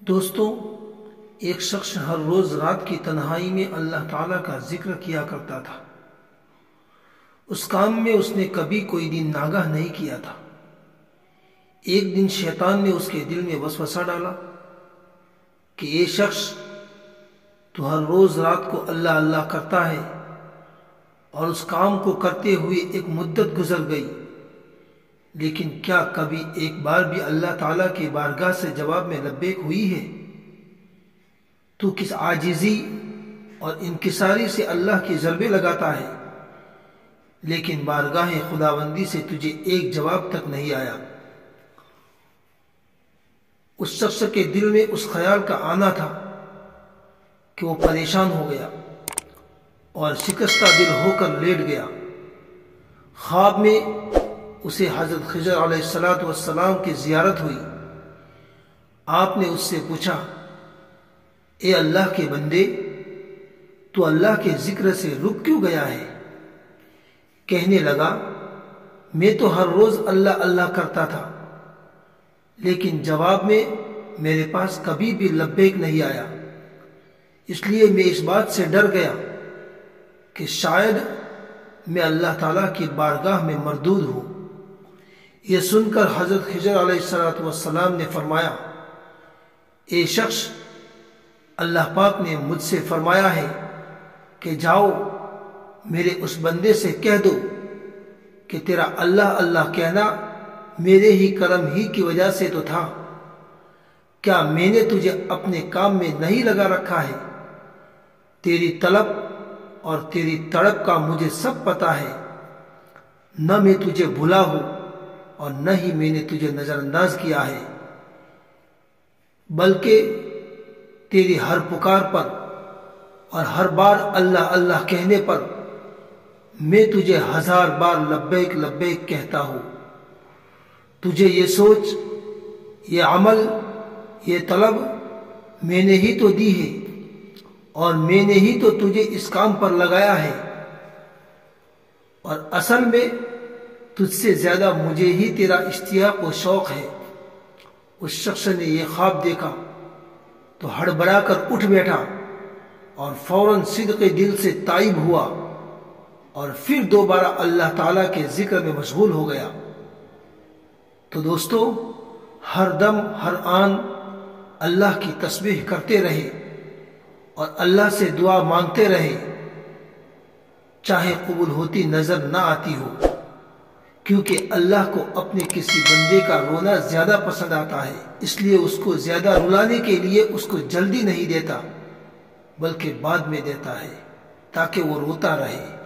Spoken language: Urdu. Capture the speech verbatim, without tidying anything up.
دوستو، ایک شخص ہر روز رات کی تنہائی میں اللہ تعالیٰ کا ذکر کیا کرتا تھا۔ اس کام میں اس نے کبھی کوئی دن ناگاہ نہیں کیا تھا۔ ایک دن شیطان نے اس کے دل میں وسوسہ ڈالا کہ یہ شخص تو ہر روز رات کو اللہ اللہ کرتا ہے، اور اس کام کو کرتے ہوئے ایک مدت گزر گئی، لیکن کیا کبھی ایک بار بھی اللہ تعالیٰ کی بارگاہ سے جواب میں لبیک ہوئی ہے؟ تو کس عاجزی اور انکساری سے اللہ کی ضربیں لگاتا ہے، لیکن بارگاہ خداوندی سے تجھے ایک جواب تک نہیں آیا۔ اس شخص کے دل میں اس خیال کا آنا تھا کہ وہ پریشان ہو گیا اور شکستہ دل ہو کر لیٹ گیا۔ خواب میں اسے حضرت خضر علیہ الصلاۃ والسلام کی زیارت ہوئی۔ آپ نے اس سے پوچھا، اے اللہ کے بندے، تو اللہ کے ذکر سے رک کیوں گیا ہے؟ کہنے لگا، میں تو ہر روز اللہ اللہ کرتا تھا، لیکن جواب میں میرے پاس کبھی بھی لبیک نہیں آیا، اس لیے میں اس بات سے ڈر گیا کہ شاید میں اللہ تعالیٰ کی بارگاہ میں مردود ہوں۔ یہ سن کر حضرت خضر علیہ الصلاۃ والسلام نے فرمایا، اے شخص، اللہ پاک نے مجھ سے فرمایا ہے کہ جاؤ میرے اس بندے سے کہہ دو کہ تیرا اللہ اللہ کہنا میرے ہی کرم ہی کی وجہ سے تو تھا۔ کیا میں نے تجھے اپنے کام میں نہیں لگا رکھا ہے؟ تیری طلب اور تیری تڑپ کا مجھے سب پتہ ہے۔ نہ میں تجھے بھلا ہوں اور نہ ہی میں نے تجھے نظر انداز کیا ہے، بلکہ تیری ہر پکار پر اور ہر بار اللہ اللہ کہنے پر میں تجھے ہزار بار لبیک لبیک کہتا ہوں۔ تجھے یہ سوچ، یہ عمل، یہ طلب میں نے ہی تو دی ہے، اور میں نے ہی تو تجھے اس کام پر لگایا ہے، اور اصل میں تجھ سے زیادہ مجھے ہی تیرا اشتیاق و شوق ہے۔ اس شخص نے یہ خواب دیکھا تو ہڑبڑا کر اٹھ بیٹھا اور فوراً صدق دل سے تائب ہوا، اور پھر دوبارہ اللہ تعالیٰ کے ذکر میں مشغول ہو گیا۔ تو دوستو، ہر دم ہر آن اللہ کی تسبیح کرتے رہے اور اللہ سے دعا مانگتے رہے، چاہے قبول ہوتی نظر نہ آتی ہو، کیونکہ اللہ کو اپنے کسی بندے کا رونا زیادہ پسند آتا ہے، اس لیے اس کو زیادہ رلانے کے لیے اس کو جلدی نہیں دیتا، بلکہ بعد میں دیتا ہے تاکہ وہ روتا رہے۔